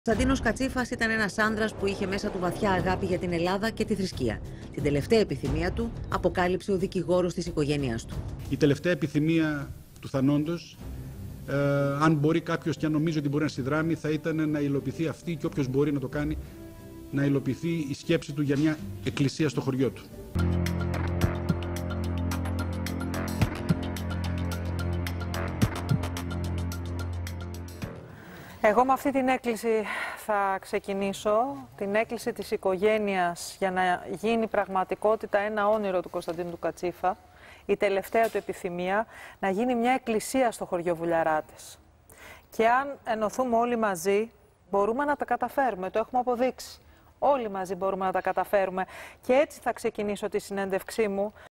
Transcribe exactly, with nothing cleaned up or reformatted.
Κωνσταντίνος Κατσίφας ήταν ένας άνδρας που είχε μέσα του βαθιά αγάπη για την Ελλάδα και τη θρησκεία. Την τελευταία επιθυμία του αποκάλυψε ο δικηγόρος της οικογένειάς του. Η τελευταία επιθυμία του θανόντος, ε, αν μπορεί κάποιος και αν νομίζει ότι μπορεί να συνδράμει, θα ήταν να υλοποιηθεί αυτή και όποιος μπορεί να το κάνει, να υλοποιηθεί η σκέψη του για μια εκκλησία στο χωριό του. Εγώ με αυτή την έκκληση θα ξεκινήσω, την έκκληση της οικογένειας για να γίνει πραγματικότητα ένα όνειρο του Κωνσταντίνου του Κατσίφα, η τελευταία του επιθυμία, να γίνει μια εκκλησία στο χωριό Βουλιαράτες. Και αν ενωθούμε όλοι μαζί, μπορούμε να τα καταφέρουμε, το έχουμε αποδείξει. Όλοι μαζί μπορούμε να τα καταφέρουμε και έτσι θα ξεκινήσω τη συνέντευξή μου.